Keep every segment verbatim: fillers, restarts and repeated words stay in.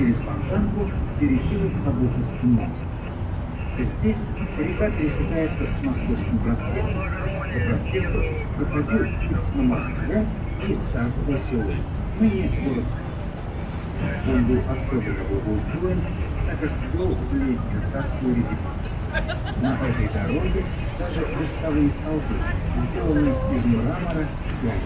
через Фонтанку перекинут Обуховский мост. Здесь река пересекается с Московским проспектом. По проспекту проходил путь на Москву и Царское село, ныне город. Он был особенно благоустроен, так как вел в летнюю царскую резиденцию. На этой дороге даже хрустовые столбы, сделанные из мрамора и гаек.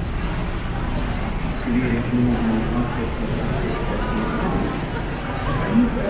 В сквере нового Московского проспекта сохранился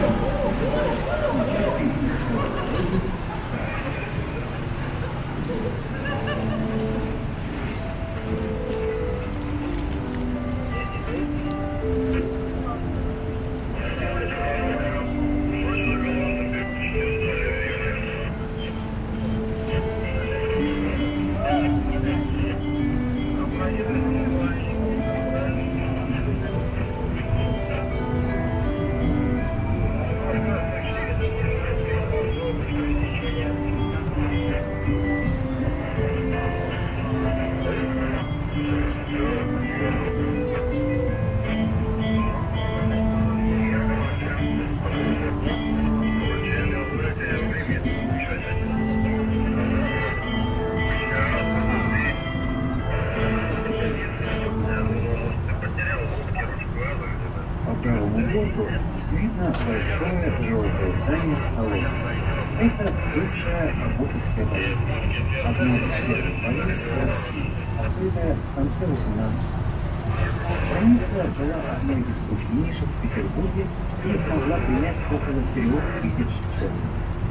видно большое желтое здание столовой. Это бывшая Обуховская больница. Одна из первых больниц в России, открытая в конце восемнадцатого. Больница была одной из крупнейших в Петербурге и могла принять около трех тысяч человек.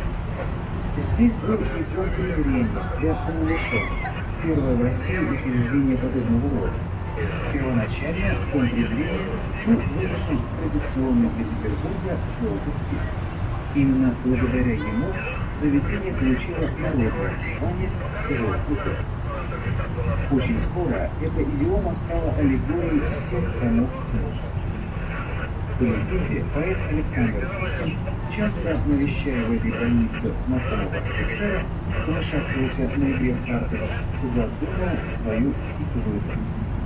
Здесь был укреплен презрение для полулишенных, первое в России учреждение подобного рода. Первоначально дом презрения был вынесен в традиционный для Петербурга Желтовский. Именно благодаря ему заведение получило народное название «Желтый дом». Очень скоро эта идиома стала аллегорией всех томов сумасшедших. По легенде, поэт Александр Пушкин, часто навещая в этой больнице знакомого офицера, помешавшегося на игре в карты, задумал свою хитовую игру.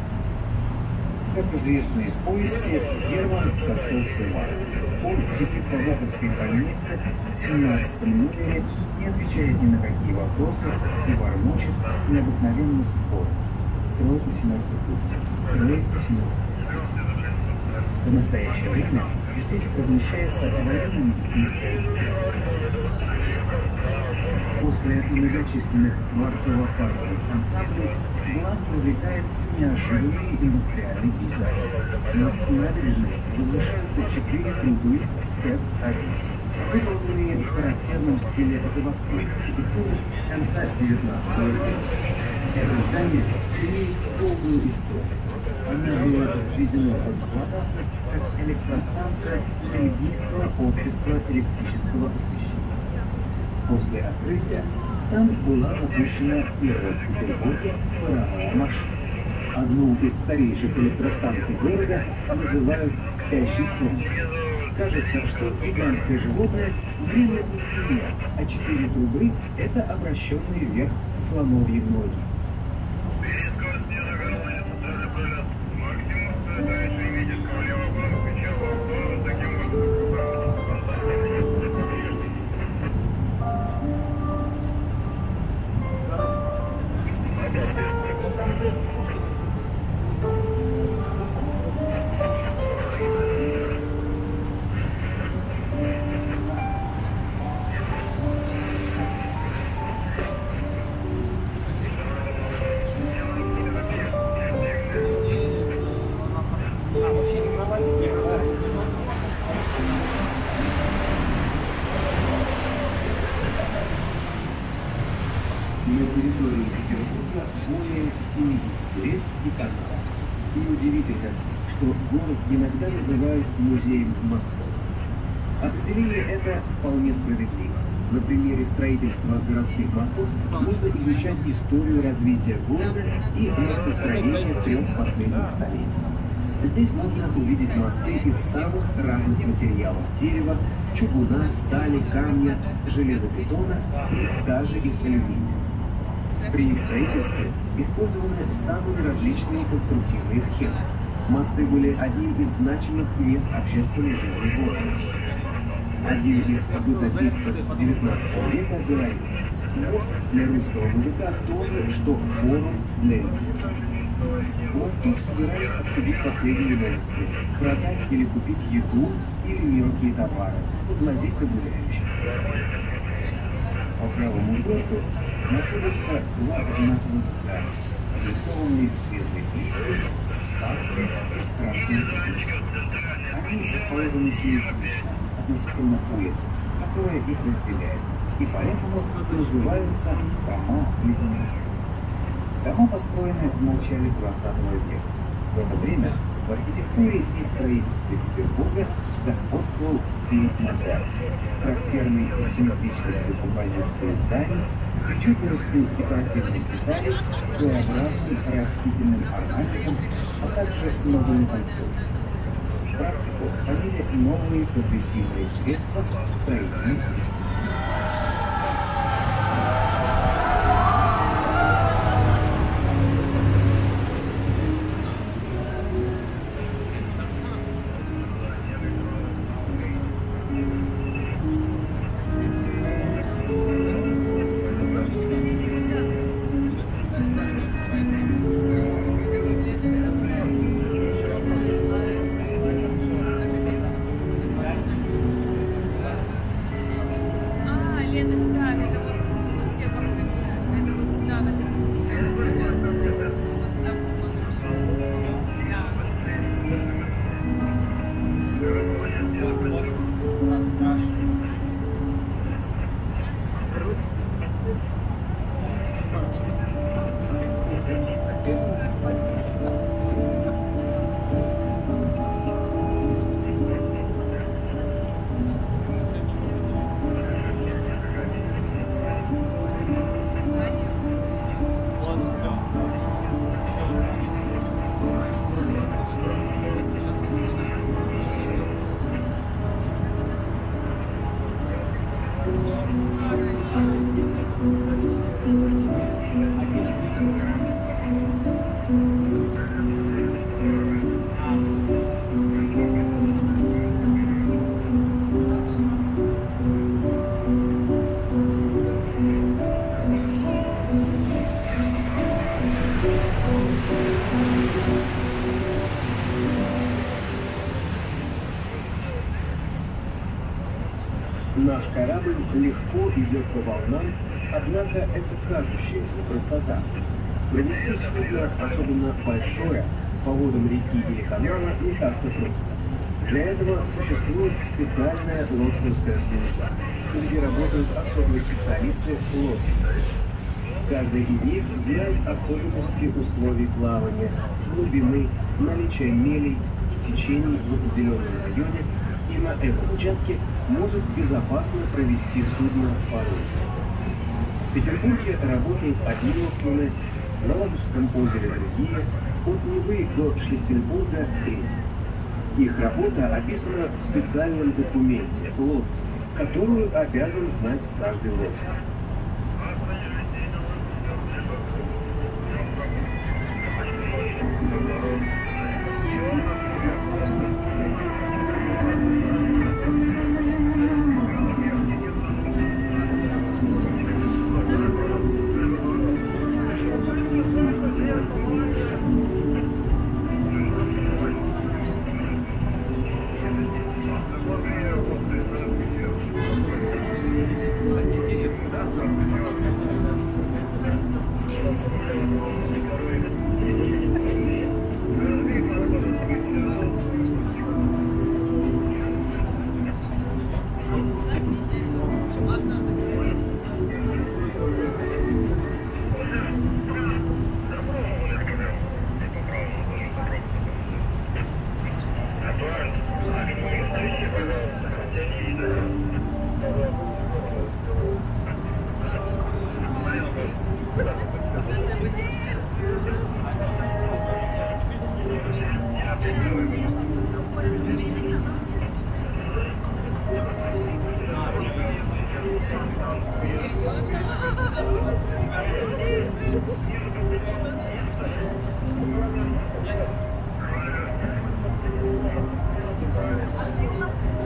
Как известно из повести, Герман сошел с ума. Он сидит в Обуховской больнице в семнадцатом номере, не отвечает ни на какие вопросы и бормочет необыкновенно скоро. Тройка, семерка, туз. Тройка, семерка, туз. В настоящее время здесь размещается военно-медицинская институция. После многочисленных дворцово-парковых ансамблей глаз привлекает неожиданные индустриальные пейзажи. Над набережной возвышаются четыре трубы ТЭЦ один, выполненные в характерном стиле заводской архитектуры конца девятнадцатого века. Это здание имеет долгую историю. Оно было введено в эксплуатацию как электростанция Бельгийского общества электрического освещения. После открытия там была запущена первая в Петербурге паровая машина. Одну из старейших электростанций города называют «спящий слон». Кажется, что гигантское животное дремлет на спине, а четыре трубы – это обращенные вверх слоновьи ноги. На территории Петербурга более семидесяти рек и каналов. Неудивительно, что город иногда называют музеем мостов. Определение это вполне справедливо. На примере строительства городских мостов можно изучать историю развития города и местостроения трех последних столетий. Здесь можно увидеть мосты из самых разных материалов – дерева, чугуна, стали, камня, железобетона и даже из алюминия. При их строительстве использованы самые различные конструктивные схемы. Мосты были одним из значимых мест общественной жизни города. Один из бытописцев девятнадцатого века говорит: мост для русского мужика тоже, что форум для элиты. У мостов собирались обсудить последние новости, продать или купить еду или мелкие товары, поглазеть на гуляющих. По правому борту находятся два одинаковых здания, облицованные светлой плиткой с ставкой из красной кирпича. Они расположены симметрично относительно улицы, которая их разделяет, и поэтому называются дома-близнецы. Дома построены в начале двадцатого века. В это время в архитектуре и строительстве Петербурга господствовал стиль модерн, характерный симметричностью композиции зданий, причудливостью декоративных деталей, своеобразным растительным орнаментом, а также новыми конструкциями. В практику входили новые прогрессивные средства строительных действий. Наш корабль легко идет по волнам, однако это кажущаяся простота. Провести судно, особенно большое, по водам реки или канала, не так-то просто. Для этого существует специальная лоцманская служба, где работают особые специалисты лоцманы. Каждый из них знает особенности условий плавания, глубины, наличия мелей и течений в определенном районе, и на этом участке может безопасно провести судно по руслу. В Петербурге работают одни лоцманы, на Ладожском озере другие, от Невы до Шлиссельбурга третьи. Их работа описана в специальном документе «Лоц», которую обязан знать каждый лоцман.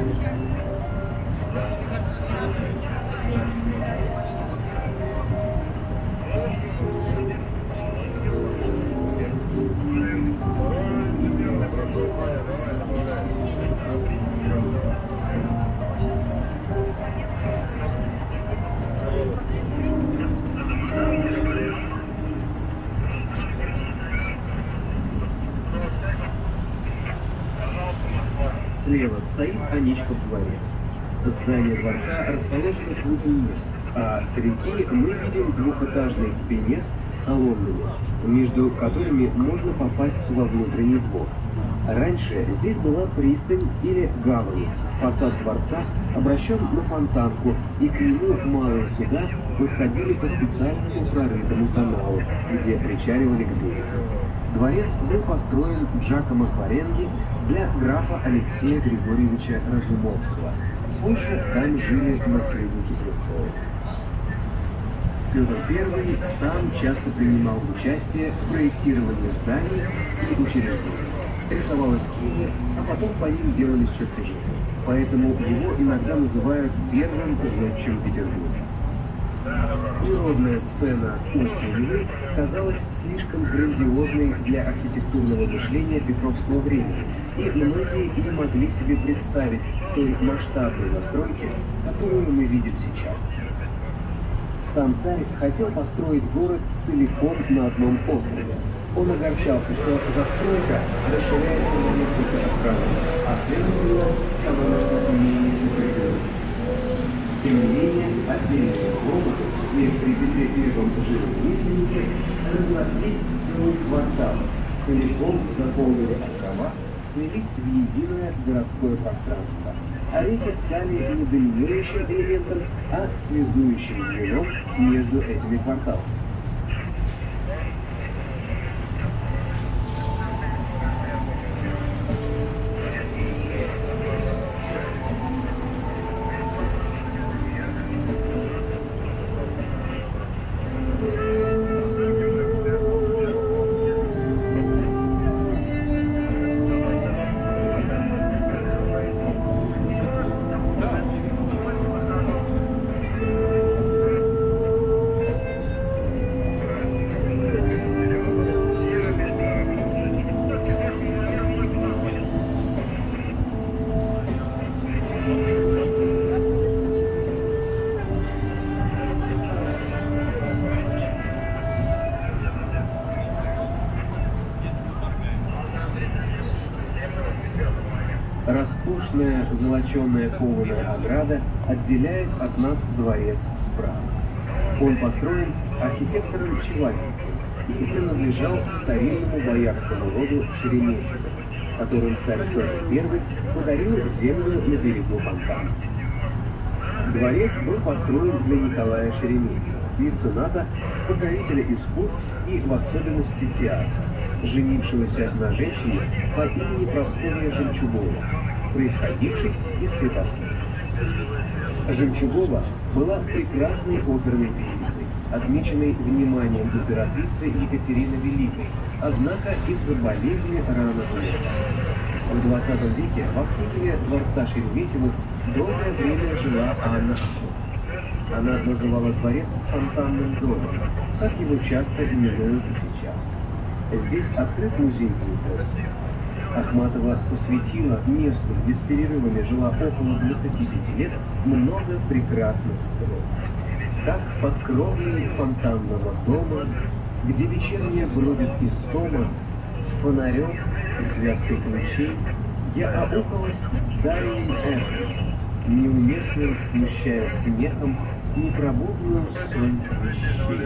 Слева стоит Аничков дворец. Здание дворца расположено в глубине, а с реки мы видим двухэтажный кабинет с колоннами, между которыми можно попасть во внутренний двор. Раньше здесь была пристань или гавань. Фасад дворца обращен на Фонтанку, и к нему малые суда выходили по специальному прорытому каналу, где причаливали к берегу. Дворец был построен Джакомо Кваренги для графа Алексея Григорьевича Разумовского. Позже там жили наследники престола. Петр Первый сам часто принимал участие в проектировании зданий и учреждений. Рисовал эскизы, а потом по ним делались чертежи. Поэтому его иногда называют первым зодчим Петербурга. Природная сцена устья Невы казалась слишком грандиозной для архитектурного мышления петровского времени, и многие не могли себе представить той масштабной застройки, которую мы видим сейчас. Сам царь хотел построить город целиком на одном острове. Он огорчался, что застройка расширяется на несколько островов, а следовательно становится менее укрепленной. Тем не менее, отдельные слободы, где при Петре Первом жили ремесленники, разрослись в целый квартал, целиком заполнили острова, слились в единое городское пространство, а реки стали не доминирующим элементом, а связующим звеном между этими кварталами. Роскошная золоченая кованая ограда отделяет от нас дворец справа. Он построен архитектором Челавинским и принадлежал старинному боярскому роду Шереметьевых, которым царь Петр Первый подарил землю на берегу Фонтанки. Дворец был построен для Николая Шереметьева, мецената, покровителя искусств и в особенности театра, женившегося на женщине по имени Прасковья Жемчугова, происходившей из крепостных. Жемчугова была прекрасной оперной певицей, отмеченной вниманием императрицы Екатерины Великой, однако из-за болезни рано умерла. В двадцатом веке во флигеле дворца Шереметьевых долгое время жила Анна Ахматова. Она называла дворец фонтанным домом, как его часто именуют и сейчас. Здесь открыт музей поэтессы. Ахматова посвятила месту, где с перерывами жила около двадцати пяти лет, много прекрасных строк. Так под кровлей фонтанного дома, где вечерняя бродит истома, с фонарем и связкой ключей, я аукалась с дальним эхом, неуместным, смущая смехом непробудную сонь вещей.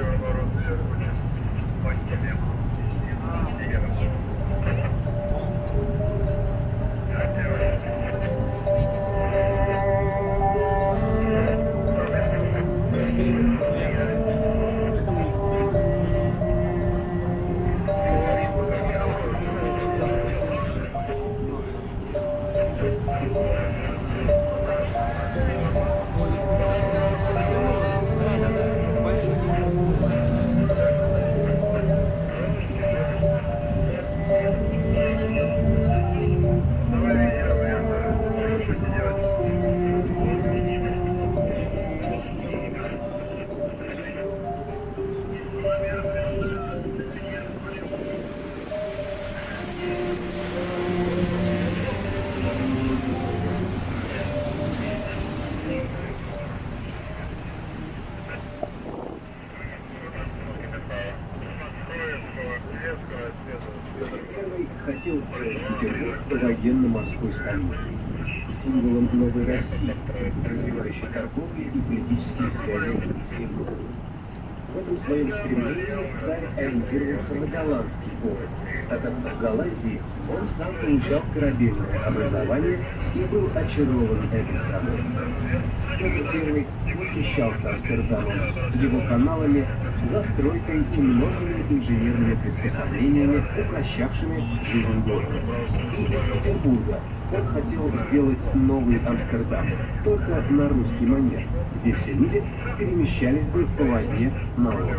военно-морской столицей, символом новой России, развивающей торговые и политические связи с Европой. В этом своем стремлении царь ориентировался на голландский опыт, так как в Голландии он сам получал корабельное образование и был очарован этой страной. Петр Первый восхищался Амстердамом, его каналами, застройкой и многими инженерными приспособлениями, упрощавшими жизнь города. И из Петербурга он хотел сделать новый Амстердам, только на русский манер, где все люди перемещались бы по воде на лодках.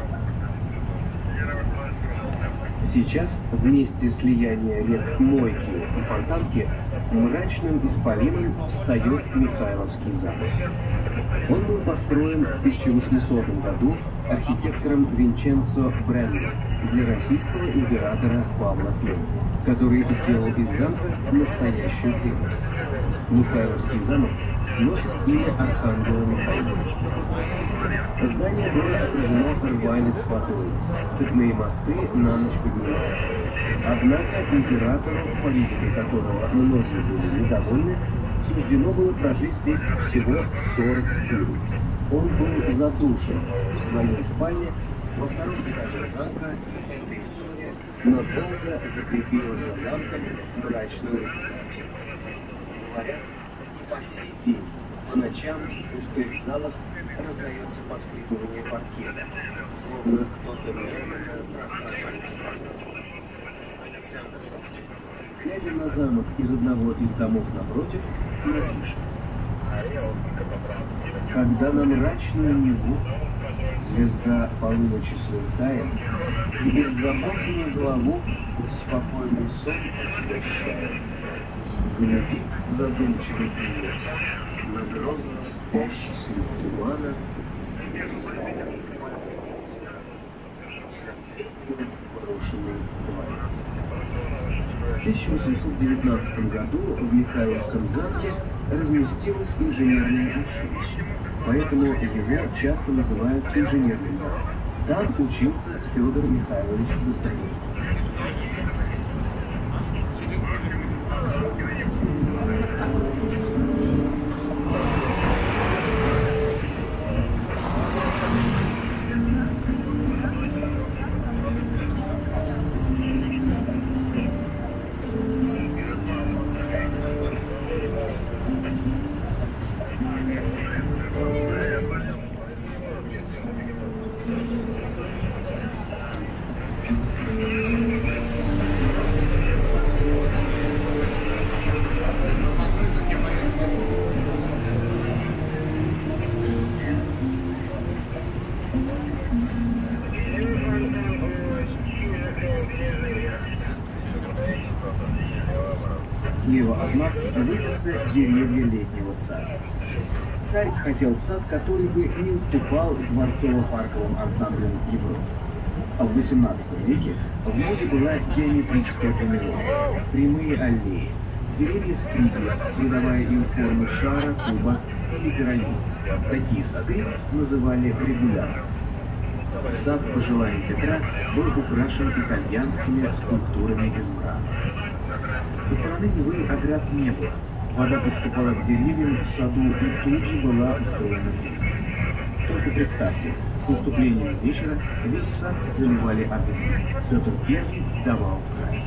Сейчас, в месте слияния рек Мойки и Фонтанки, мрачным исполином встает Михайловский замок. Он был построен в тысяча восьмисотом году архитектором Винченцо Бренно для российского императора Павла Первого, который сделал из замка настоящую крепость. Михайловский замок носит имя архангела Михайловича. Здание было окружено рвами с водой, цепные мосты на ночь поднимали. Однако императору, политикой которого многие были недовольны, суждено было прожить здесь всего сорок дней. Он был задушен в своей спальне во втором этаже замка, и эта история надолго закрепила за замком мрачную репутацию. Говорят, и по сей день по ночам в пустых залах раздается поскрипывание паркета, словно кто-то медленно прохаживается по замку. Александр Пушкин, глядя на замок из одного из домов напротив, напишет: «Когда на мрачную Неву звезда полуночи сверкает, и беззаботную голову спокойный сон отягощает, глядит задумчивый певец на грозно спящий средь тумана, усталый памятник тихо, забвенью брошенный дворец». В тысяча восемьсот девятнадцатом году в Михайловском замке разместилось инженерное училище, поэтому его часто называют инженерным замком. Там учился Федор Михайлович Достоевский. Слева от нас высятся деревья летнего сада. Царь хотел сад, который бы не уступал дворцово-парковым ансамблям Европы. В восемнадцатом веке в моде была геометрическая планировка, прямые аллеи, деревья стригли, придавая им формы шара, куба или пирамиды. Такие сады называли регулярно. Сад, по желанию Петра, был украшен итальянскими скульптурами из мрамора. Со стороны Невы оград не было. Вода подступала к деревьям в саду и тут же была устроена пристань. Только представьте, с наступлением вечера весь сад заливали огни. Петр Первый давал праздник.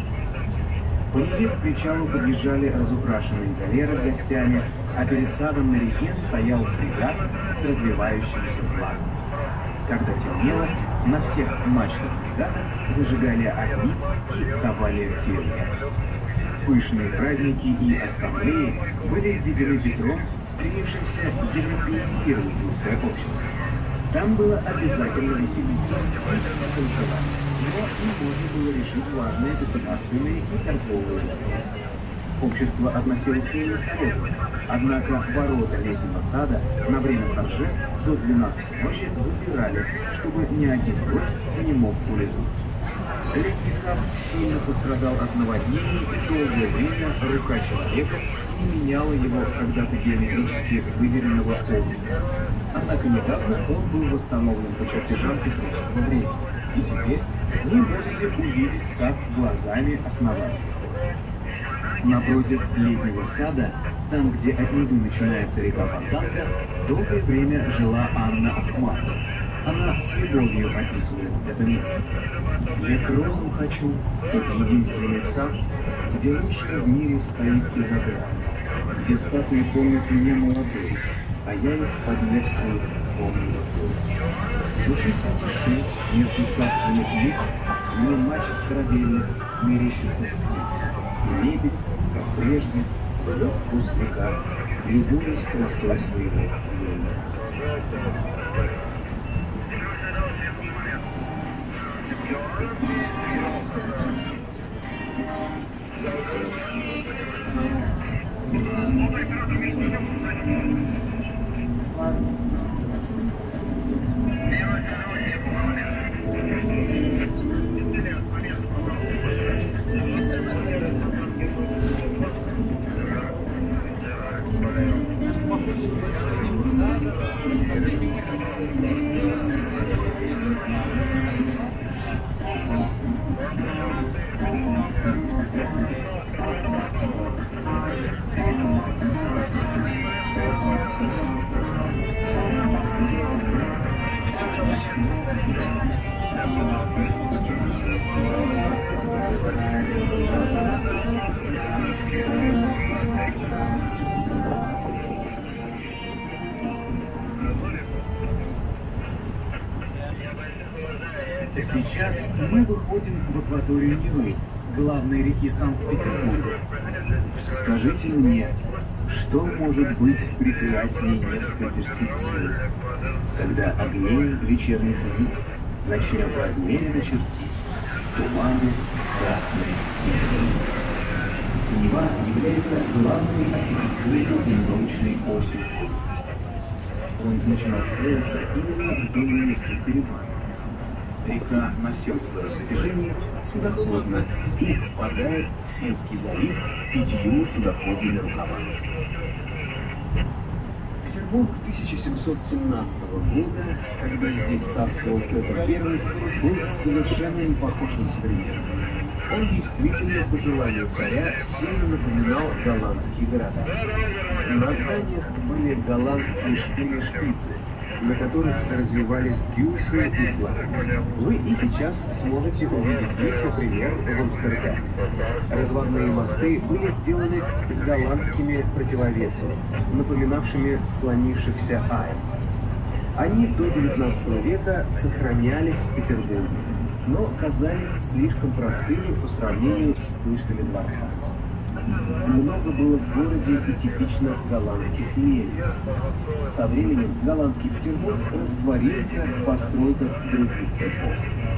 По Неве к причалу подъезжали разукрашенные галеры с гостями, а перед садом на реке стоял фрегат с развивающимся флагом. Когда темнело, на всех мачтах фрегата зажигали огни и давали фейерверк. Пышные праздники и ассамблеи были введены Петром, стремившимся европеизировать русское общество. Там было обязательно веселиться и танцевать, но и можно было решить важные государственные и торговые вопросы. Общество относилось к ним осторожно, однако ворота летнего сада на время торжеств до двенадцати ночи запирали, чтобы ни один гость не мог улизнуть. Летний сад сильно пострадал от наводнений, и долгое время рука человека не меняла его когда-то геометрически выверенного облика. Однако недавно он был восстановлен по чертежам петровского времени, и теперь вы можете увидеть сад глазами основателя. Напротив летнего сада, там, где от Невы начинается река Фонтанка, долгое время жила Анна Ахматова. Она с любовью описывает это место. «Я к розам хочу, как единственный сад, где лучшее в мире стоит из оград, где статуи помнят меня молодой, а я их под Невскую помню рукой. В душистой тиши между царственных лик мне мачт корабельных мерещится скрип, и лебедь, как прежде, плывет сквозь века, любуясь красой своего двора». Сейчас мы выходим в акваторию Невы, главной реки Санкт-Петербурга. Скажите мне, что может быть прекраснее Невской перспективы, когда огней вечерних лиц начнет размеренно чертить в тумане красной искры? Нева является главной архитектурной и научной осью. Он начинал строиться именно вдоль Невских перевозок. Река на всем своем протяжении судоходна и впадает в Финский залив пятью судоходными рукавами. Петербург тысяча семьсот семнадцатого года, когда здесь царствовал Петр Первый, был совершенно не похож на современный. Он действительно, по желанию царя, сильно напоминал голландские города. На зданиях были голландские шпили-шпицы, на которых развивались гюйсы и флаги. Вы и сейчас сможете увидеть их, например, в Амстердаме. Разводные мосты были сделаны с голландскими противовесами, напоминавшими склонившихся аистов. Они до девятнадцатого века сохранялись в Петербурге, но казались слишком простыми по сравнению с пышными дворцами. Много было в городе и типично голландских мельниц. Со временем голландский Петербург растворился в постройках других эпох.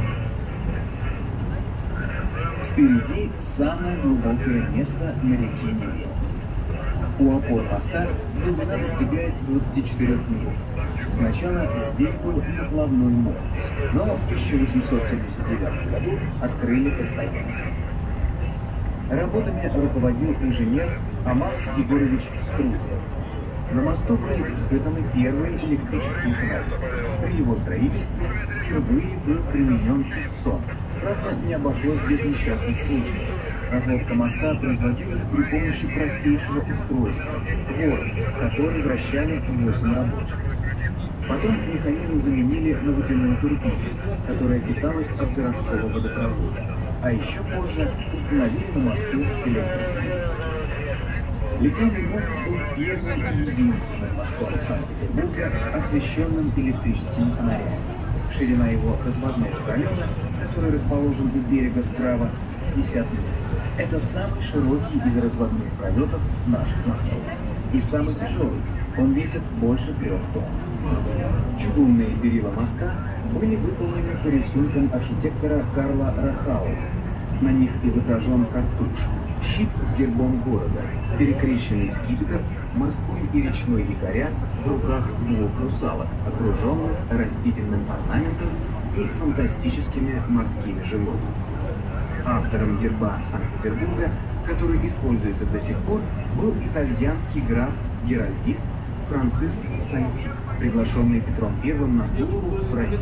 Впереди самое глубокое место на реке Неве. У опор моста глубина достигает двадцати четырёх метров. Сначала здесь был наплавной мост, но в тысяча восемьсот семьдесят девятом году открыли постоянно. Работами руководил инженер Амаф Егорович Струтов. На мосту был испытаны первые электрические фонари. При его строительстве впервые был применен кессон. Правда, не обошлось без несчастных случаев. Разводка моста производилась при помощи простейшего устройства – ворот, который вращали восемь рабочих. Потом механизм заменили на водяную турбину, которая питалась от городского водопровода. А еще позже установили на мосту электрофон. Литейный мост был первым и единственным мостом Санкт-Петербурга, освещенным электрическими фонарями. Ширина его разводного пролета, который расположен у берега справа, пятьдесят метров. Это самый широкий из разводных пролетов наших мостов. И самый тяжелый. Он весит больше трех тонн. Чугунные перила моста были выполнены по рисункам архитектора Карла Рахау. На них изображен картуш, щит с гербом города, перекрещенный скипетр, морской и речной якоря в руках двух русалок, окруженных растительным орнаментом и фантастическими морскими животными. Автором герба Санкт-Петербурга, который используется до сих пор, был итальянский граф-геральдист Франциск Санти, приглашенный Петром Первым на службу в России.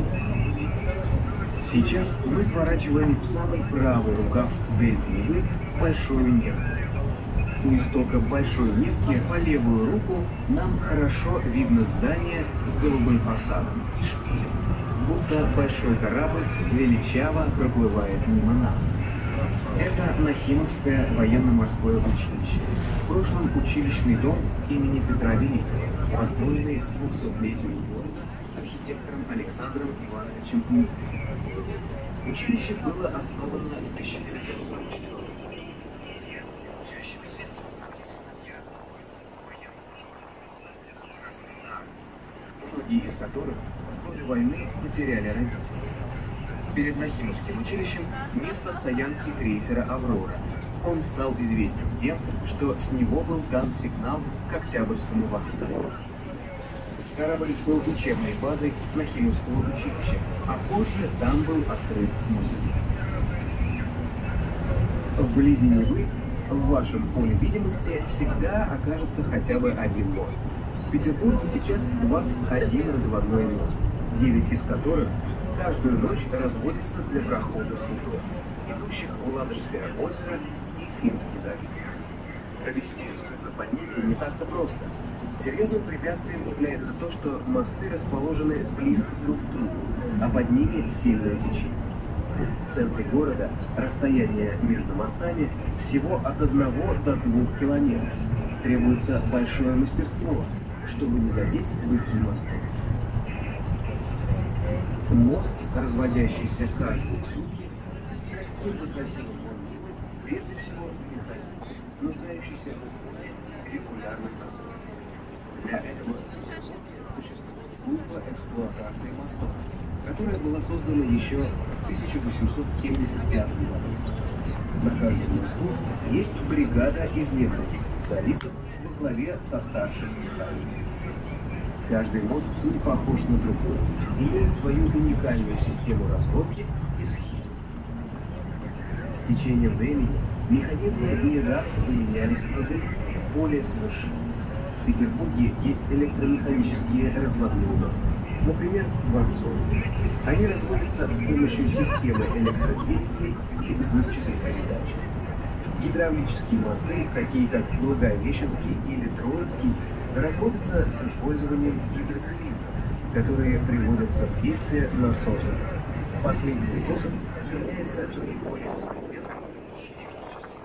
Сейчас мы сворачиваем в самый правый рукав дельты Невы Большую Невку. У истока Большой Невки по левую руку нам хорошо видно здание с голубым фасадом и шпилем, будто большой корабль величаво проплывает мимо нас. Это Нахимовское военно-морское училище, в прошлом училищный дом имени Петра Великого, построенный к двухсотлетию города архитектором Александром Ивановичем Невой. Училище было основано в тысяча девятьсот сорок четвёртом году. Первыми учащимися были сыновья военного-морского флота Красной Армии, многие из которых в годы войны потеряли родителей. Перед Нахимовским училищем место стоянки крейсера «Аврора». Он стал известен тем, что с него был дан сигнал к Октябрьскому восстанию. Корабль был учебной базой Нахимовского училища, а позже там был открыт музей. Вблизи Невы, в вашем поле видимости, всегда окажется хотя бы один мост. В Петербурге сейчас двадцать один разводной мост, девять из которых каждую ночь разводится для прохода судов, идущих в Ладожское озеро и Финский залив. Провести судно по ним не так-то просто. Серьезным препятствием является то, что мосты расположены близко друг к другу, а под ними сильное течение. В центре города расстояние между мостами всего от одного до двух километров. Требуется большое мастерство, чтобы не задеть быки мостов. Мост, разводящийся каждые сутки, каким бы красивым он ни был, прежде всего механизм, нуждающийся в уходе регулярным процессом. Для этого в Петербурге существует служба эксплуатации мостов, которая была создана еще в тысяча восемьсот семьдесят пятом году. На каждом мосту есть бригада из нескольких специалистов во главе со старшим механиком. Каждый мост не похож на другой, имеет свою уникальную систему разработки и схем. С течением времени механизмы не раз заменялись на другие, более совершенные. В Петербурге есть электромеханические разводные мосты, например, дворцовые. Они разводятся с помощью системы электродвигателей и зубчатой передачи. Гидравлические мосты, такие как Благовещенский или Троицкий, разводятся с использованием гидроцилиндров, которые приводятся в действие насосом. Последний способ является наиболее современным и техническим.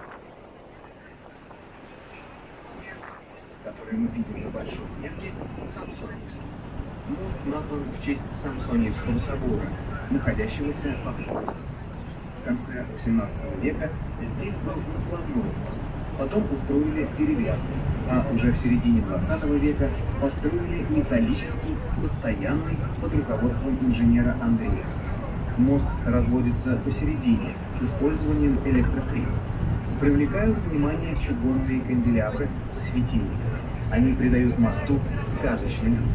Который мы видим на Большой Невке, Самсоньевский. Мост назван в честь Самсоньевского собора, находящегося поблизости. В конце восемнадцатого века здесь был наплавной мост, потом устроили деревянный, а уже в середине двадцатого века построили металлический, постоянный, под руководством инженера Андреевского. Мост разводится посередине с использованием электропривода. Привлекают внимание чугунные канделябры со светильниками. Они придают мосту сказочный вид.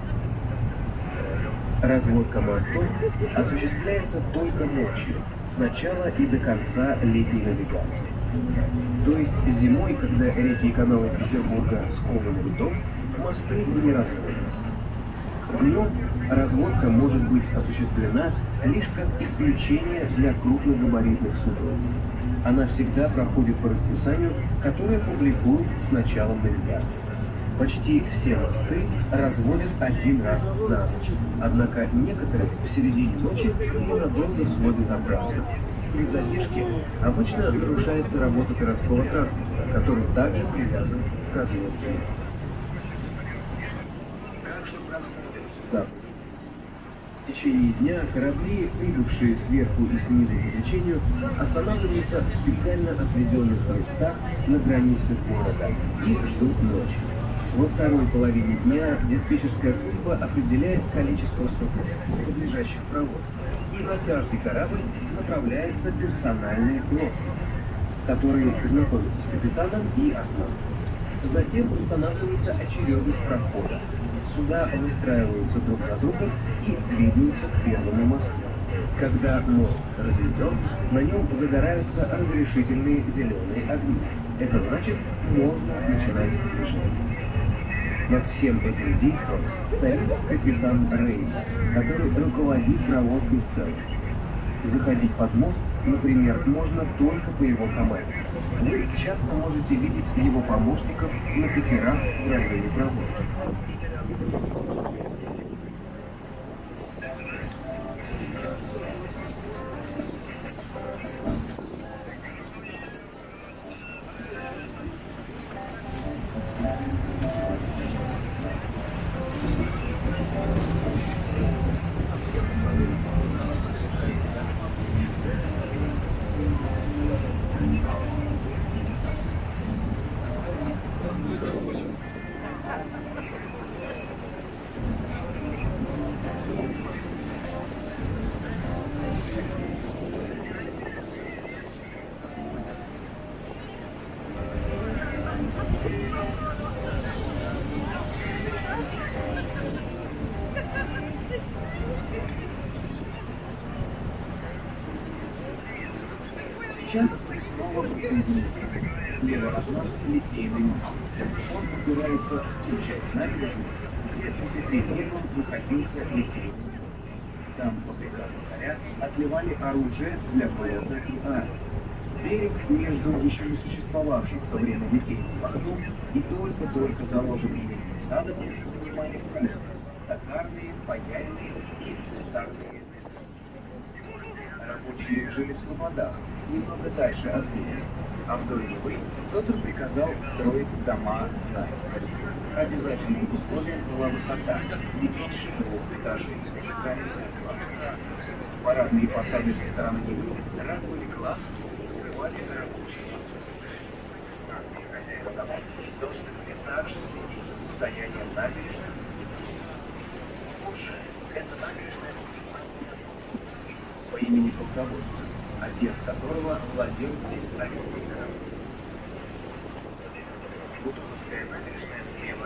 Разводка мостов осуществляется только ночью, с начала и до конца летней навигации. То есть зимой, когда реки и каналы Петербурга скованы льдом, мосты не разводят. Днем разводка может быть осуществлена лишь как исключение для крупногабаритных судов. Она всегда проходит по расписанию, которое публикуют с началом навигации. Почти все мосты разводят один раз за ночь, однако некоторые в середине ночи ненадолго сводят обратно. При задержке обычно нарушается работа городского транспорта, который также привязан к разводке мостов. Как же проходят суда? В течение дня корабли, прибывшие сверху и снизу по течению, останавливаются в специально отведенных местах на границе города и ждут ночи. Во второй половине дня диспетчерская служба определяет количество судов, подлежащих проводке, и на каждый корабль направляется персональный лоцман, который знакомится с капитаном и оснастывает. Затем устанавливается очередность прохода. Суда выстраиваются друг за другом и двигаются к первому мосту. Когда мост разведен, на нем загораются разрешительные зеленые огни. Это значит, можно начинать движение. Над всем этим действием царит капитан Рейн, который руководит проводкой в целом. Заходить под мост, например, можно только по его команде. Вы часто можете видеть его помощников на катерах в районе проводки. Сейчас мы снова в середине. Слева от нас литейный мост. Он упирается в ту часть набережной, где при первом находился литейный флот. Там, по приказу царя, отливали оружие для флота и армии. Берег между еще не существовавшим в то время литейным мостом и только-только заложенным летним садом занимали кузни, токарные, паяльные и слесарные мастерские. Рабочие жили в слободах, немного дальше от берега, а вдоль Невы Петр приказал строить дома знати. Обязательным условием была высота, не меньше двух этажей, каменная кладка. Парадные фасады со стороны Невы радовали глаз и скрывали рабочие мосты. Знатные хозяева домов должны были также следить за состоянием набережных и пристани. Позже эта набережная будет названа по имени полководца, отец которого владел здесь районом. Кутузовская набережная слева.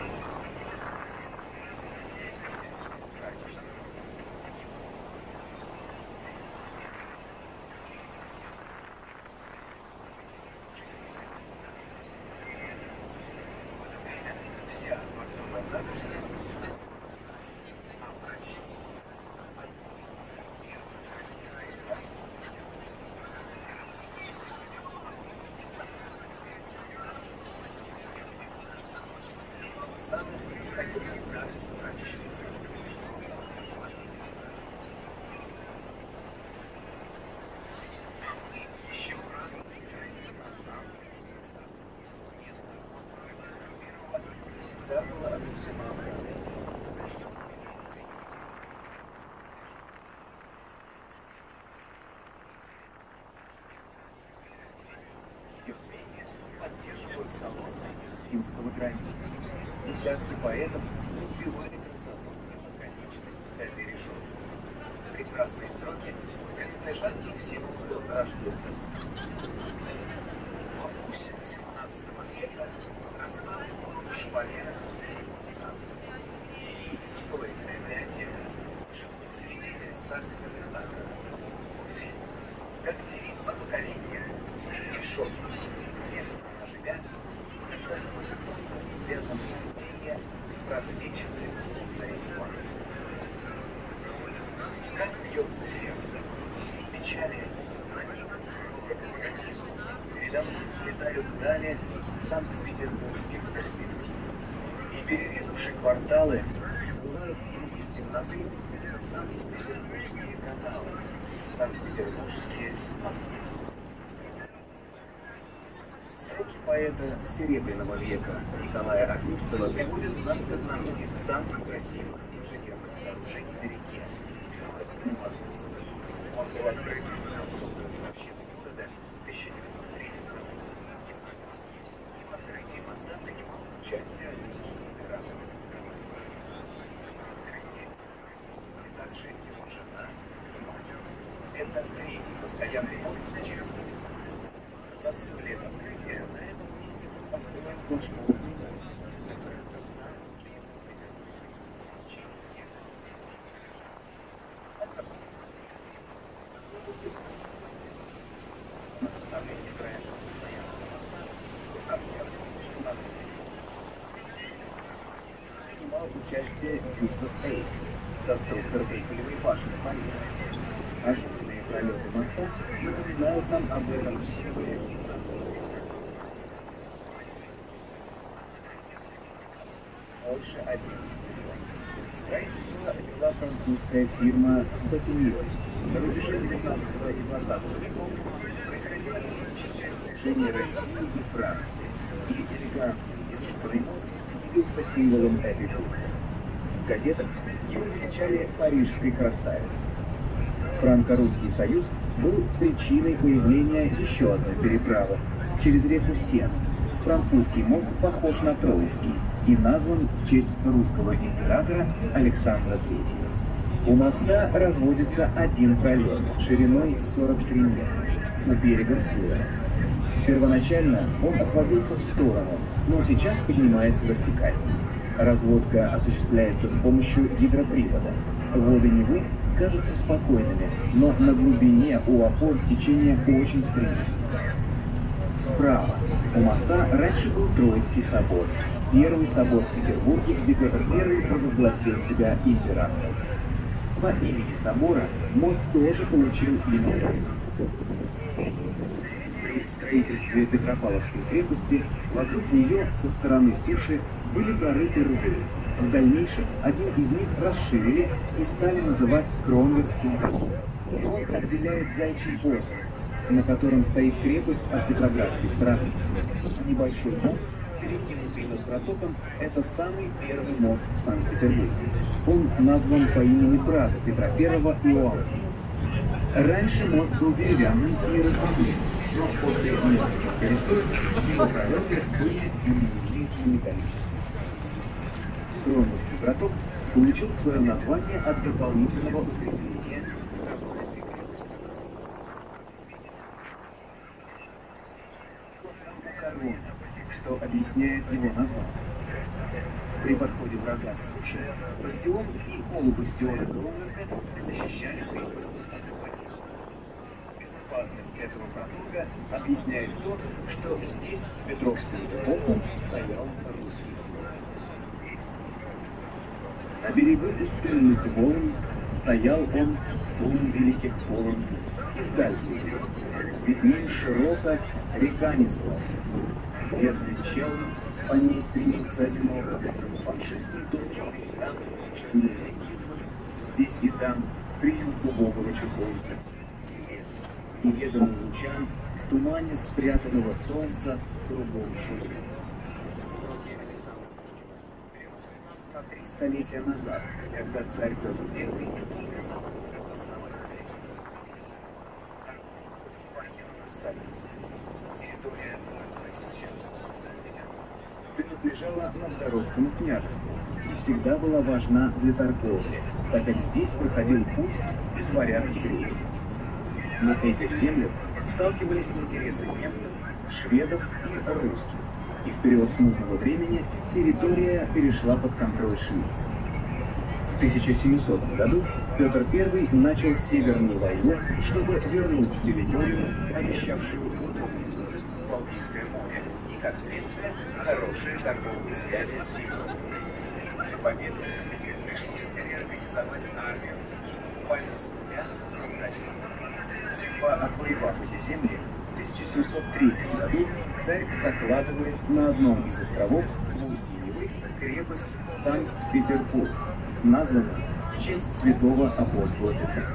Поддерживают колонны из финского гранита. Десятки поэтов разбивали красоту и лаконичность этой решетки. Прекрасные строки принадлежат и всему до рождественства. Во вкусе восемнадцатого века расставлен был в шпалерах сад. Тени история библиотека, живой свидетель царственных наград. Кофе, как девица поколения, и решетка. Когда сквозь тонко связанные звенья просвечивает сизая тьма. Как бьется сердце, в печали на них дискотеку. Передо мной взлетают вдали санкт-петербургских перспектив. И перерезавшие кварталы всплывают вдруг из темноты санкт-петербургские каналы, санкт-петербургские мосты. Строки поэта Серебряного века Николая Огневцева приводят нас к одному из самых красивых инженерных сооружений на реке – Троицкому мосту. Он был открыт на высокую годовщину города в тысяча девятьсот третьем году. И в открытии моста принимал участие русский император Николай Второй. На открытии присутствовали также его жена и мать. Это третий постоянный мост через реку. За сто лет открытия на этом месте был построен башковый мост, который был самым длинным в Петербурге в течение века и служил державой. На составление проекта постоянного моста был объявлен международный конкурс. Принимал участие Юстас Эйф, конструктор Эйфелевой башни в Париже. Оживленные пролеты моста напоминают нам об этом в символе французской больше одиннадцати лет. Строительство вела французская фирма Petrogradskaya. На рубеже девятнадцатого и двадцатого веков происходило политическое сближение России и Франции, и элегантный изысканный мост явился символом этой эпохи. В газетах его величали парижской красавицей. Франко-русский союз был причиной появления еще одной переправы через реку Сен. Французский мост похож на Троицкий и назван в честь русского императора Александра Третьего. У моста разводится один пролет шириной сорок три метра у берега Сена. Первоначально он отводился в сторону, но сейчас поднимается вертикально. Разводка осуществляется с помощью гидропривода. Воды Невы кажутся спокойными, но на глубине у опор течение очень стремительное. Справа у моста раньше был Троицкий собор, первый собор в Петербурге, где Петр Первый провозгласил себя императором. По имени собора мост тоже получил имя Троицкий. При строительстве Петропавловской крепости вокруг нее со стороны суши были прорыты рвы. В дальнейшем один из них расширили и стали называть Кронверским рвом. Он отделяет Зайчий остров, на котором стоит крепость от Петроградской стороны. Небольшой мост, перекинутый над протоком, это самый первый мост в Санкт-Петербурге. Он назван по имени брата Петра Первого Иоанна. Раньше мост был деревянным и разбомблен, но после нескольких перестроек его пролеты были заменены металлическими. Кронверский проток получил свое название от дополнительного укрепления Петропавловской крепости. Форму короны, что объясняет его название. При подходе врага с суши бастион и полубастионы Кронверка защищали крепость от нападения. Безопасность этого протока объясняет то, что здесь в Петровскую эпоху стоял русский флот. На берегу пустынных волн стоял он, дом великих полон, и вдаль глядел. Ведь ним широко река неслась. Бедный чел по ней стремится одиноко, по шестым тонким берегам чернили избы, здесь и там приют убогого чехольца. И лес, неведомый лучам, в тумане спрятанного солнца кругом шумит. Строки Александра Пушкина переносят нас на три столетия назад, когда царь Петр Первый только задумал основать военную столицу. Территория, на которой сейчас расположен Петербург, принадлежала Новгородскому княжеству и всегда была важна для торговли, так как здесь проходил путь из варяг в греков. На этих землях сталкивались интересы немцев, шведов и русских, и в период смутного времени территория перешла под контроль Швеции. В тысяча семисотом году Петр Первый начал Северную войну, чтобы вернуть территорию, обещавшую выход в Балтийское море, и, как следствие, хорошие торговые связи с Европой. Для победы пришлось реорганизовать армию и буквально с нуля создать флот. Едва отвоевав эти земли, в тысяча семьсот третьем году царь закладывает на одном из островов в устье Невы крепость Санкт-Петербург, названную в честь святого апостола Петра.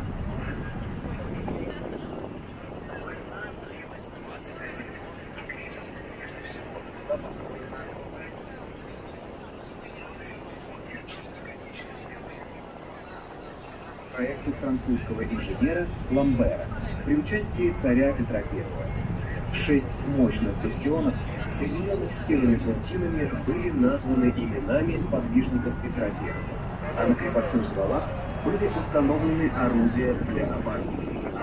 Война длилась двадцать один год, и крепость, прежде всего, была построена в Граните. В форме шестиконечной звезды по проекту французского инженера Ламбера при участии царя Петра Первого. Шесть мощных бастионов, соединенных стенами-плотинами, были названы именами сподвижников Петра Первого, а на крепостных валах были установлены орудия для обороны.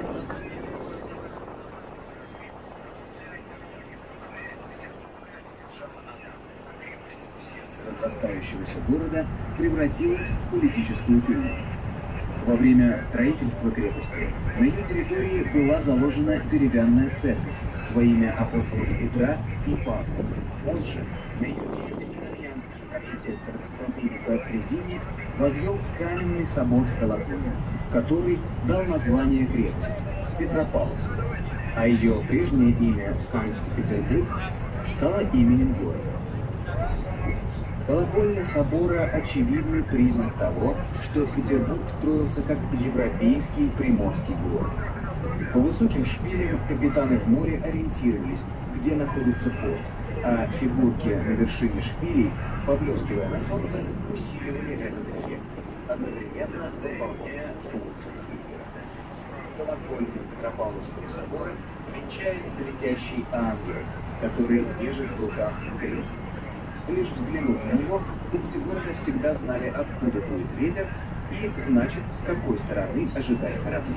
Крепость в сердце разрастающегося города превратилась в политическую тюрьму. Во время строительства крепости на ее территории была заложена деревянная церковь во имя апостолов Петра и Павла. Позже на ее месте итальянский архитектор Помпео Трезини возвел каменный собор с колокольней, который дал название крепости – Петропавловск, а ее прежнее имя Санкт-Петербург стало именем города. Колокольня собора – очевидный признак того, что Петербург строился как европейский приморский город. По высоким шпилям капитаны в море ориентировались, где находится порт, а фигурки на вершине шпилей, поблескивая на солнце, усиливали этот эффект, одновременно выполняя функцию флюгера. Колокольню Петропавловского собора венчает летящий ангел, который держит в руках крест. Лишь взглянув на него, купцы города всегда знали, откуда дует ветер и, значит, с какой стороны ожидать корабли.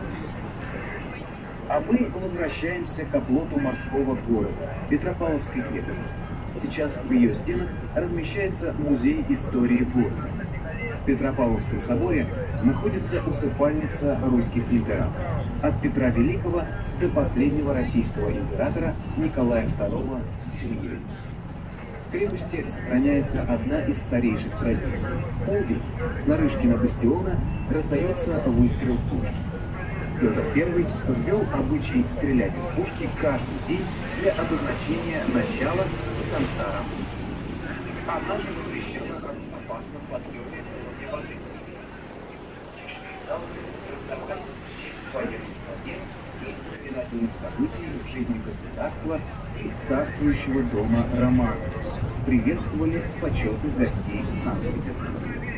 А мы возвращаемся к оплоту морского города, Петропавловской крепости. Сейчас в ее стенах размещается музей истории города. В Петропавловском соборе находится усыпальница русских императоров, от Петра Великого до последнего российского императора Николая второго с Сергием. В крепости сохраняется одна из старейших традиций. В полдень с Нарышкина бастиона раздается выстрел пушки. Петр Первый ввел обычай стрелять из пушки каждый день для обозначения начала и конца работы. Она же возвещала об опасном подъеме уровня воды. Тишные залпы раздавались в честь военных побед и знаменательных событий в жизни государства и царствующего дома Романовых. Приветствовали почетных гостей Санкт-Петербурга.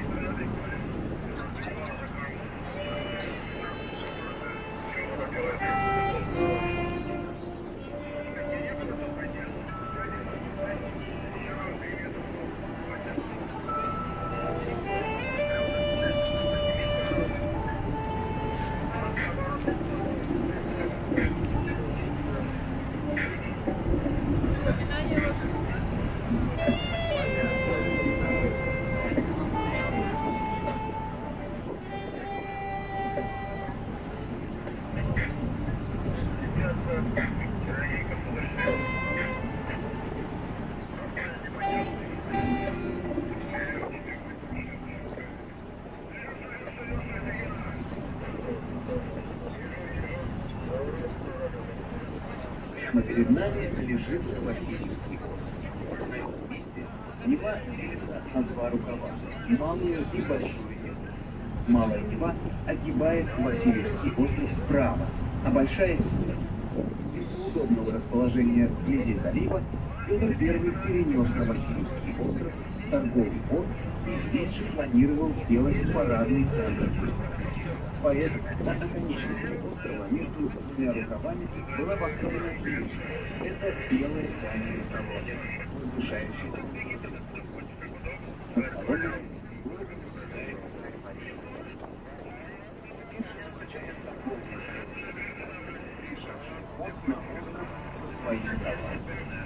Перед нами лежит Васильевский остров. На этом месте Нева делится на два рукава – малую и большую Неву. Малая Нева огибает Васильевский остров справа, а большая слева. Из-за удобного расположения вблизи залива Петр Первый перенес на Васильевский остров торговый порт и здесь же планировал сделать парадный центр. Поэтому на оконечности острова между двумя рукавами была построена биржа. Это белое здание с колонной, возвышающееся над колонной. Над колонной городом восседает царь Мария. Биржа заключает торговую сделку с грецами, приезжавшими в порт на остров со своими товарами.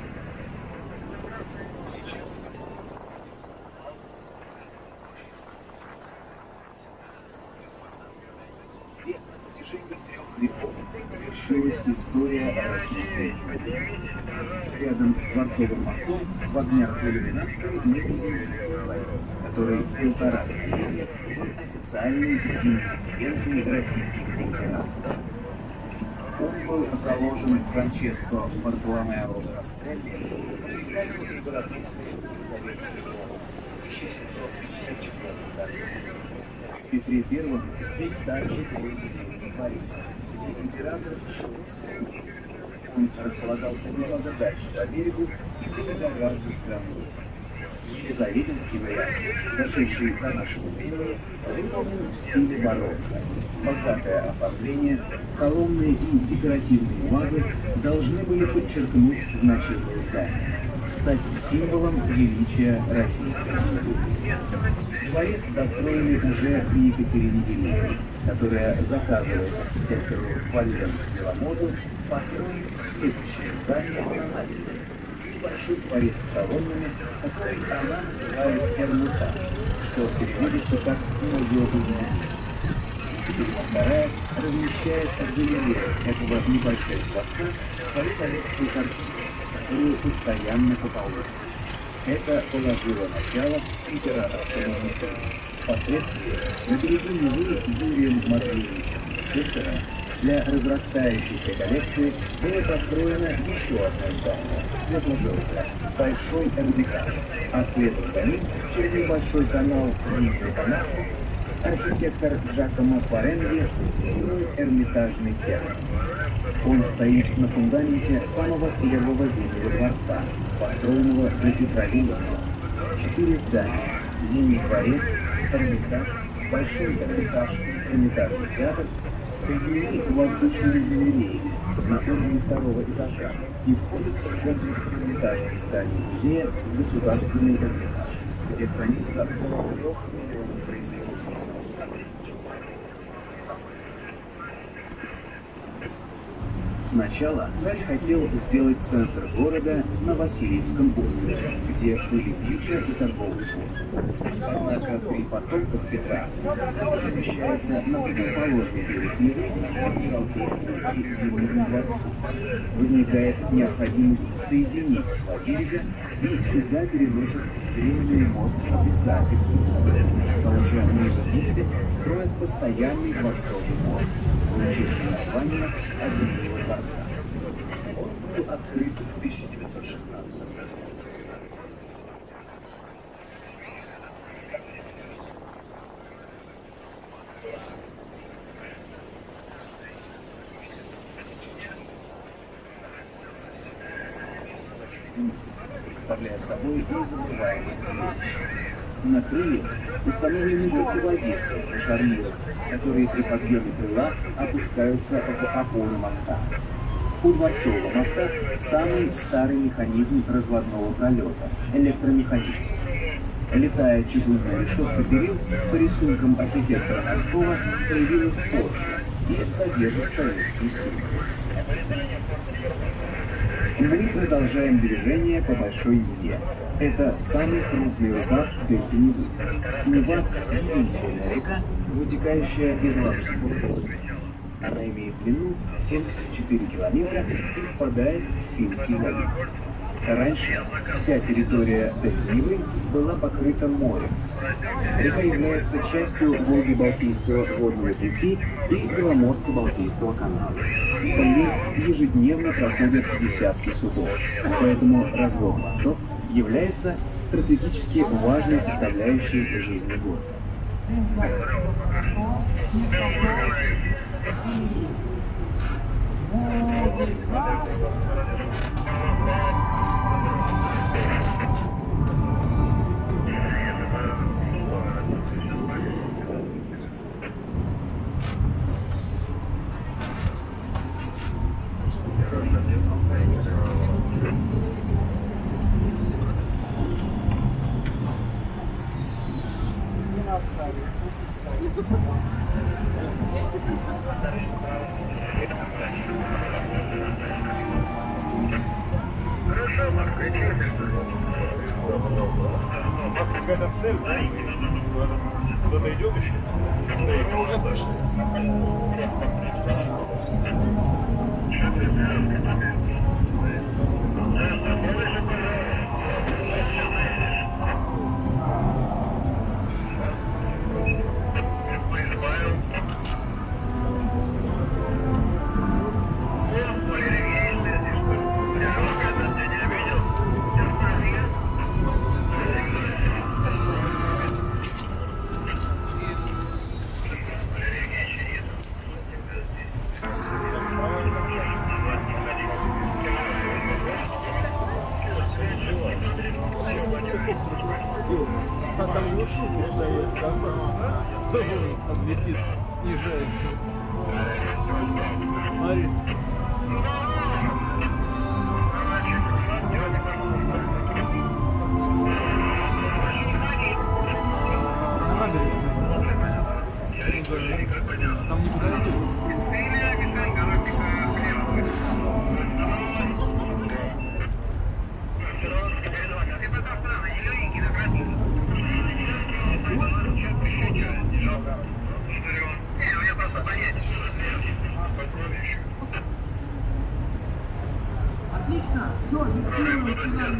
Сейчас веков вершилась история российской империи. Рядом с Дворцовым мостом в огнях иллюминации находился дворец, который полтора столетия был официальной зимней резиденцией российских императоров. Он был заложен Франческо Бартоломео Растрелли по приказу императрицы Елизаветы Петровны в тысяча семьсот пятьдесят четвёртом году. В Петре Первом здесь также был зимний дворец, где император жил с семьей. Он располагался немного дальше по берегу и был гораздо скромнее. Елизаветинский вариант, дошедший до нашего времени, выполнен в стиле барокко. Богатое оформление, колонны и декоративные вазы должны были подчеркнуть значение здания, стать символом величия российской культуры. Дворец достроили уже при Екатерине Великой, которая заказывает архитектору Валерию Беломоду построить следующее здание на набережной. Небольшой дворец с колоннами, который она называет Эрмитаж, что переводится как «Мое уединение». Екатерина Вторая размещает в галереях этого небольшого дворца свою коллекцию картин, которую постоянно пополняет. Это положило начало императорскому музею. Впоследствии на берегу Невы Юрием Матвеевичем Сектора Для разрастающейся коллекции было построено еще одно здание, светло-желтое, большой Эрмитаж, а следом за ним, через небольшой канал Зимнего канала, архитектор Джакомо Паренги строит Эрмитажный театр. Он стоит на фундаменте самого первого Зимнего дворца, построенного для Петра Великого. Четыре здания – Зимний дворец, Эрмитаж, Большой Эрмитаж и Эрмитажный театр – соединены воздушными галереями на уровне второго этажа и входят в комплекс Эрмитажных зданий музея «Государственный Эрмитаж», где хранится около трех миллионов произведений искусства. Сначала царь хотел сделать центр города на Васильевском острове, где были биржа и торговый порт. Однако при потомках Петра центр смещается на противоположный берег Невы, Адмиралтейству и Зимнему дворцу. Возникает необходимость соединить два берега, и сюда переносят временный мост на Писательском соборе. Получая на этом месте строят постоянный дворцовый мост, получивший название от Зимнего дворца. Он был открыт в тысяча девятьсот шестнадцатом году. Представляя собой незабываемое зрелище. На крыльях установлены противовесы на шарнирах, которые при подъеме крыла опускаются в опору моста. У дворцового моста самый старый механизм разводного пролета – электромеханический. Летая чугунная решетка перил, по рисункам архитектора Носкова появилась позже и содержит советские символы. Мы продолжаем движение по Большой Неве. Это самый крупный рукав дельты Невы. Нева – единственная река, вытекающая из Ладожского города. Она имеет длину семьдесят четыре километра и впадает в Финский залив. Раньше вся территория дельты Невы была покрыта морем. Река является частью Волго-Балтийского водного пути и Беломорско-Балтийского канала. По ней ежедневно проходят десятки судов, поэтому развод мостов является стратегически важной составляющей жизни города. У вас какая-то цель, да? Куда-то идем еще? Стоим. Мы уже дошли. А там глушилки стоят, там, там летит, снижается. Смотри. Там не подойдет. Отлично, все, фиксируем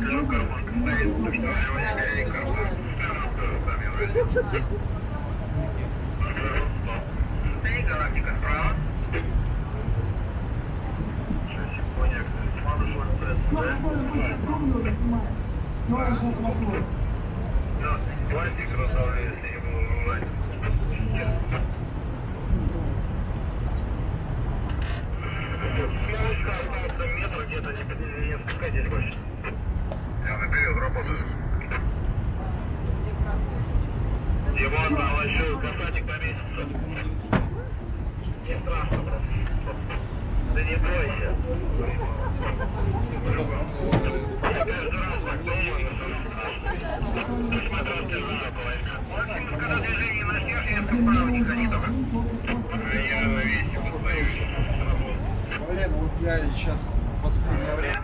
Пластик раздавляет, если не буду вымывать. Смолочка остался метр, где-то не, не спускайтесь больше. Я наперед работаю. Его отдал еще касатик по месяцу. Не страшно просто. Да не бойся. Я каждый раз так думаю, что смотрел ты за половину. Когда движение начнешь, резко вправо не ходи только. Я на весе постою. Блин, вот я сейчас в последнее время.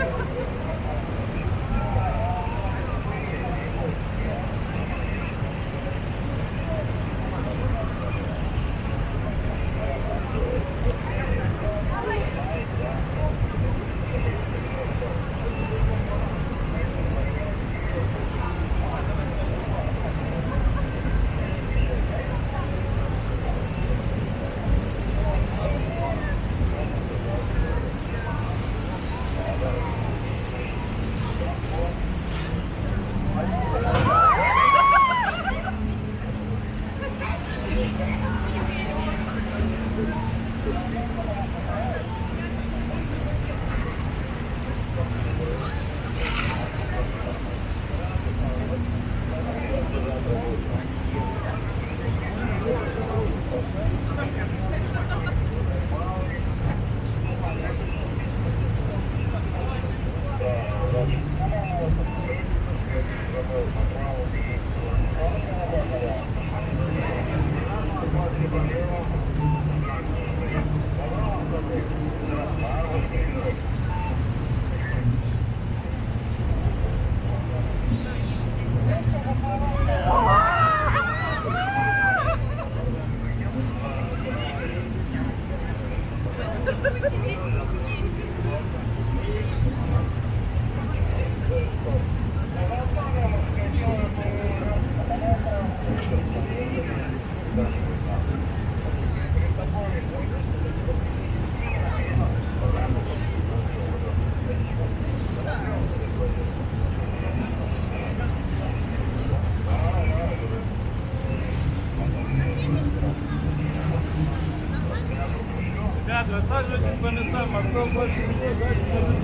Рассаживайтесь по местам, мостов больше не будет, дальше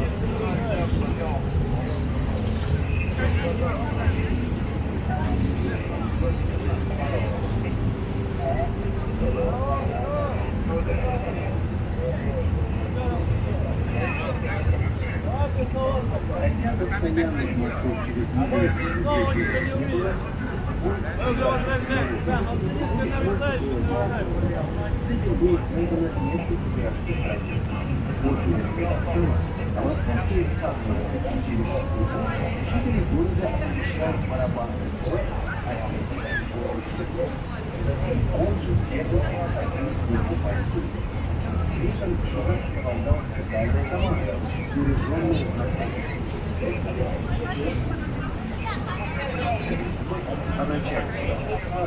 Хотя постоянных мостов через неделю. С этим было связано несколько городских границ. После Petersburg, а вот пути самого пути через Неву, жители города обещали барабанный бой, отдельный город. Затем он же следовал один кругу пойти. При этом шоу сопровождала специальная команда, снаряженная на всякий случай. О начале сражения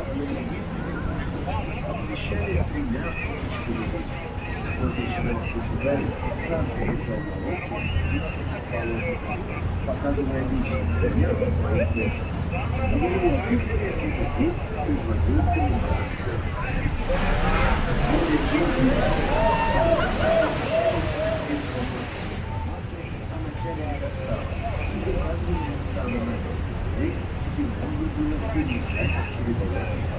обещали тремя тысячами. После чего государь сам приезжал на лодке и противоположникам, показывая личный пример своих лет. Заговорил цифры, это действие производил комментарий. О начале недостатка и указывание странами людей, где можно было приезжать через лодку.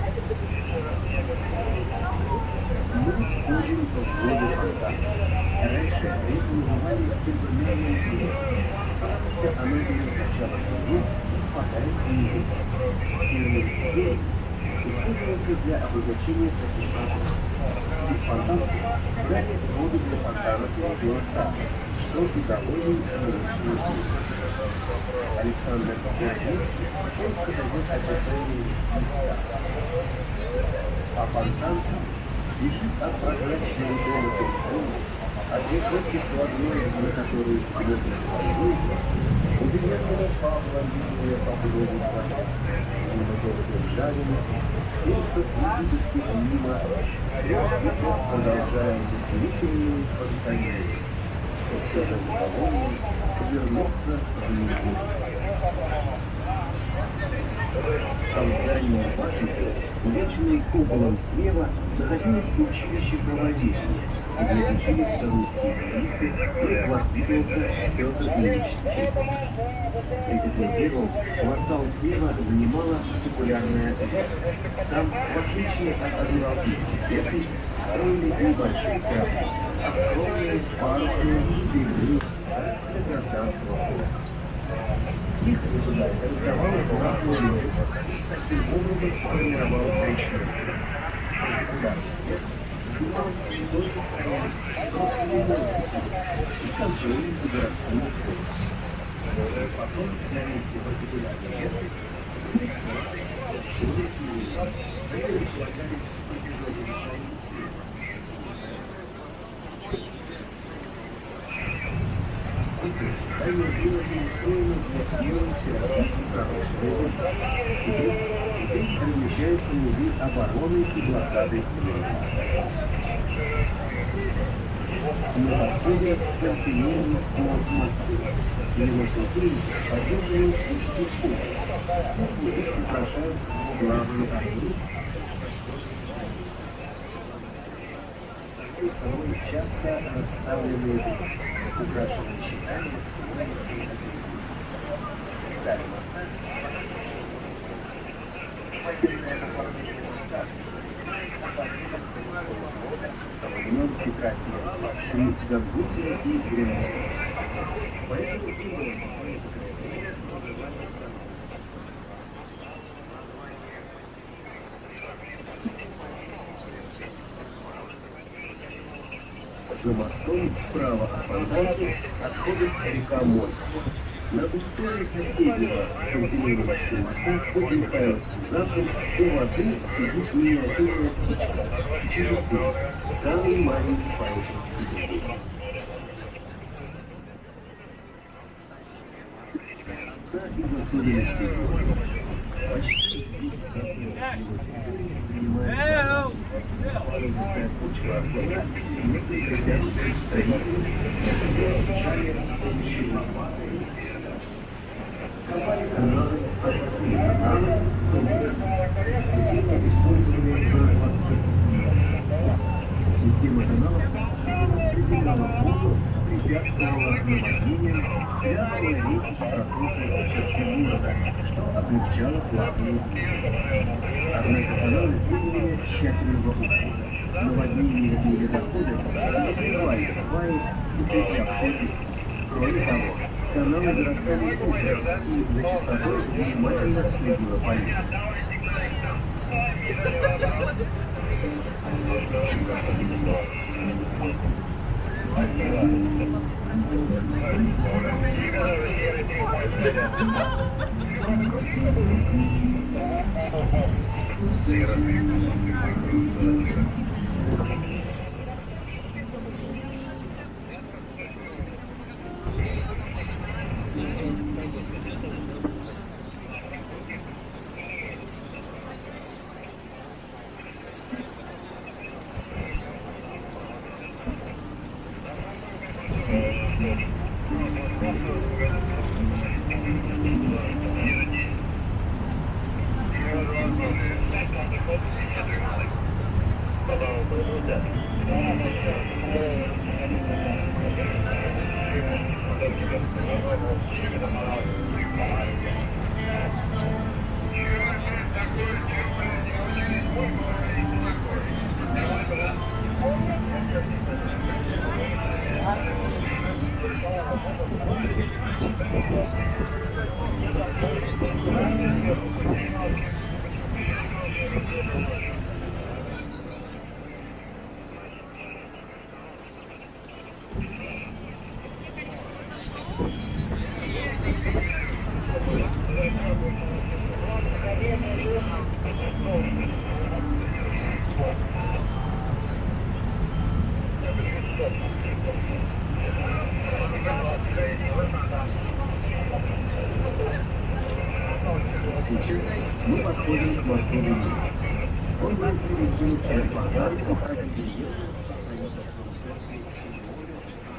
Мы входим по взводу Фонтанка. Раньше это называли безымянной пилой, потому что оно переключало воду и впадает в нее. Термин «пилой» использовался для обозначения таких процессов. Из фонтанки брали воду для фонтанов и голоса, что идеологии научной жизни. Александр Петроградский только дает описание фонтана. А фонтанка бежит от прозрачного дома перед зоной, от решетки сквозной, на которую смотрит глазу, у бедняного Павла Линия по броду дворец, мимо города Ржавина, сфинксов египетских мимо, трех веков продолжая удивительную фонтанерию, чтобы тоже заполонный вернуться в Неву. От здания башни, увенчанной куполом слева, находилось училище правоведения, где учились русские юристы и воспитывался Петр Ильич Чайковский. Прикрепленным квартал слева занимала циркулярная ветвь. Там, в отличие от адмиралтейских ветвей, строили небольшие корабли, а скромные парусные берега для гражданского поезда. Их государь раздавал знатную лодку и таким образом сформировал речную циркулярную ветвь, занималась не только строительством, но и воздухом, и строились городские автобусы. Потом на месте партикулярной ветки были склады, силы и линии, которые располагались в протяжении здания слева. Здание было перестроено для первой всероссийской промышленной выставки. Теперь здесь размещается музей обороны и блокады Ленинграда. На подходе к континентскому мосту. Его светильники поддерживают почти пол. Сверху их украшают главные огни. В салоне часто расставленные бутики, украшенные щитами с украинской огней. Детали моста военное оформление моста времен Петра Первого при Забуте и Гренадии. Поэтому и было спокойно такое время называли За мостом справа от Фонтанки отходит река Мойка. На усторе соседнего с континентским моста под Михайловским замком у воды сидит миниатюрная птичка – чижик-бык, самый маленький памятник Петербурга. Одна из особенностей города – почти десять процентов его территории занимает породистая почва отхода с серьезной препятствием строителям для изучения расходящей лопаты. Компания каналы «Азовские каналы» сильно использовали на двадцать. Система каналов распределяла воду, препятствовала наводнениям, связывала реки и протоки черте города, что облегчало плавание движения. Однако каналы требовали тщательного ухода. Наводнения и ледоходы закрывали сваи, укреплявшие их. Кроме того, каналы зарастали мусором, и за чистотой внимательно следила полиция. Сейчас мы подходим к мосту Нива. Он был переведен через Фонтанку, как интерьерное со строительством церкви Символя.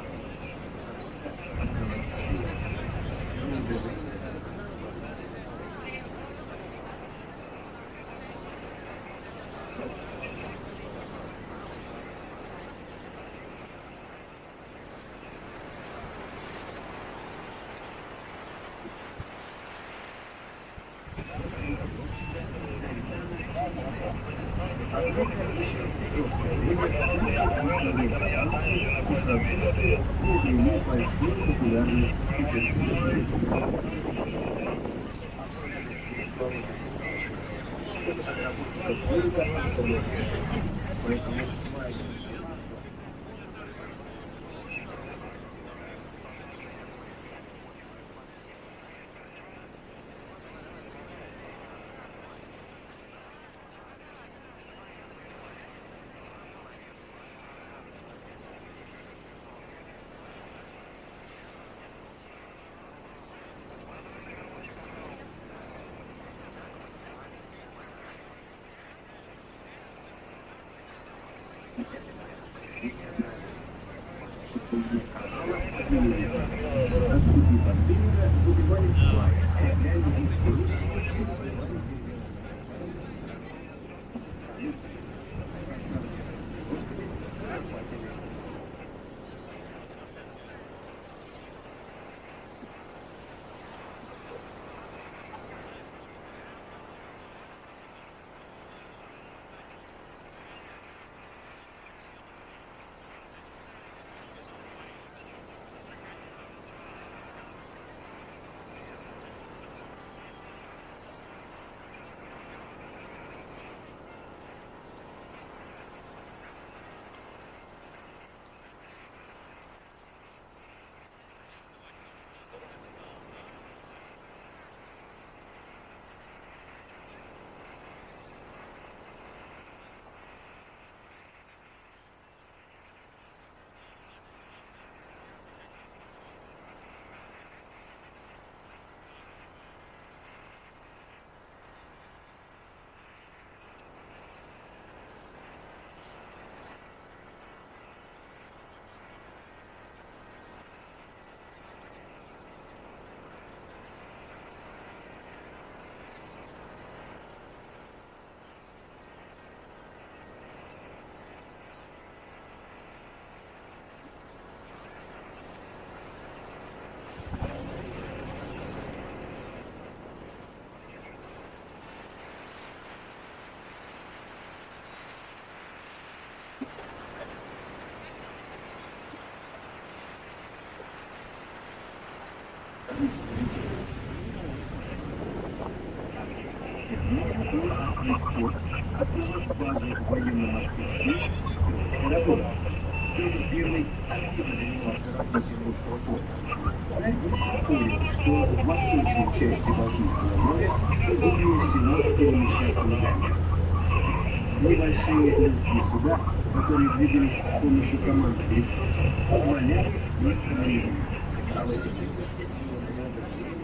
Однако еще в Петровское время церковь итальянские и французские приобрели большую популярность в Петербурге. Особенности болотистых почв – это отработка только особых решений, поэтому сваи Отступив от берега, забивались сваи, скрепляя их брусьями и закрывали деревья. Со стороны красавцы Господи, захватили. Основать базу военно-морских сил и строить корабль. Петр Первый активно занимался развитием русского флота. Царь быстро понял, что в восточной части Балтийского моря удобнее всего перемещаться ногами. Небольшие легкие суда, которые двигались с помощью команд гребцов, позволяли быстро маневрировать. А в этой местности было много времени.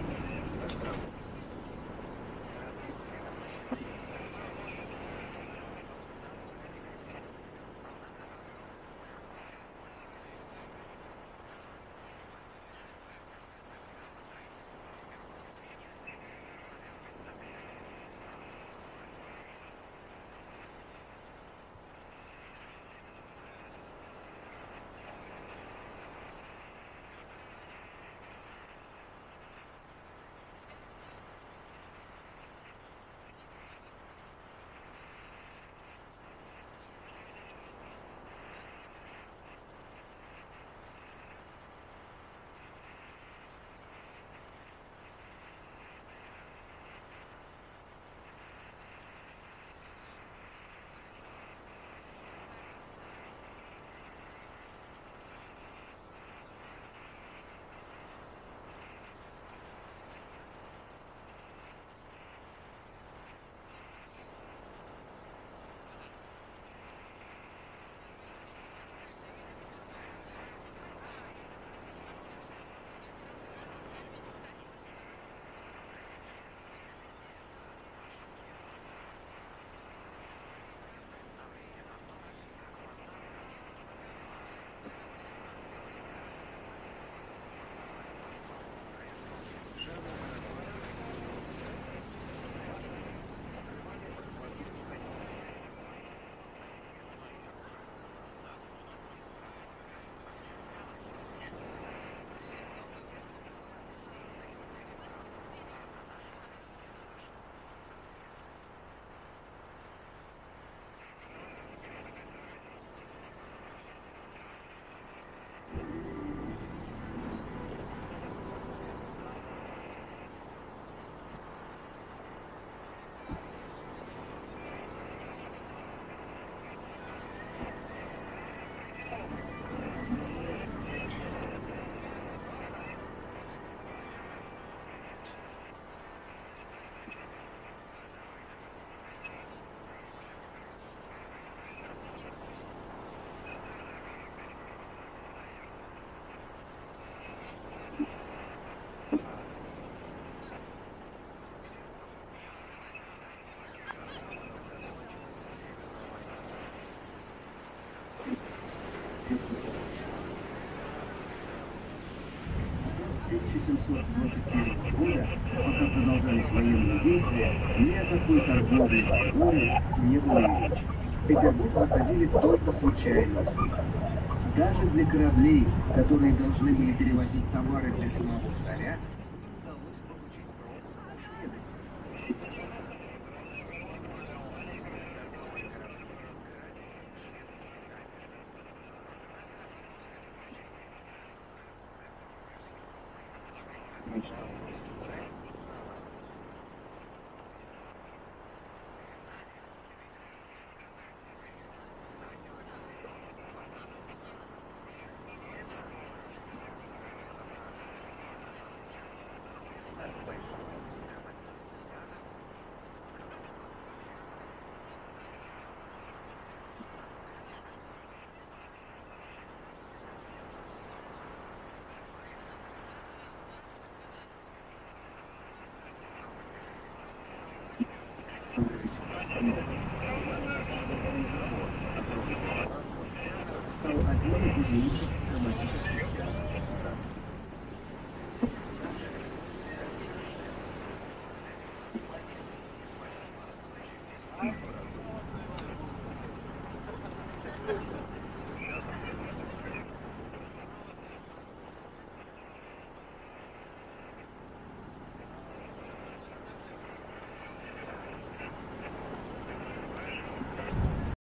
тысяча семьсот двадцать первого года, пока продолжались военные действия, ни о какой торговле и торговле не было и речи. В Петербург заходили только случайные суда. Даже для кораблей, которые должны были перевозить товары для самого царя, удалось получить пропуск у шведов. Мечтал русский царь. Стал одним из лучших драматических театров.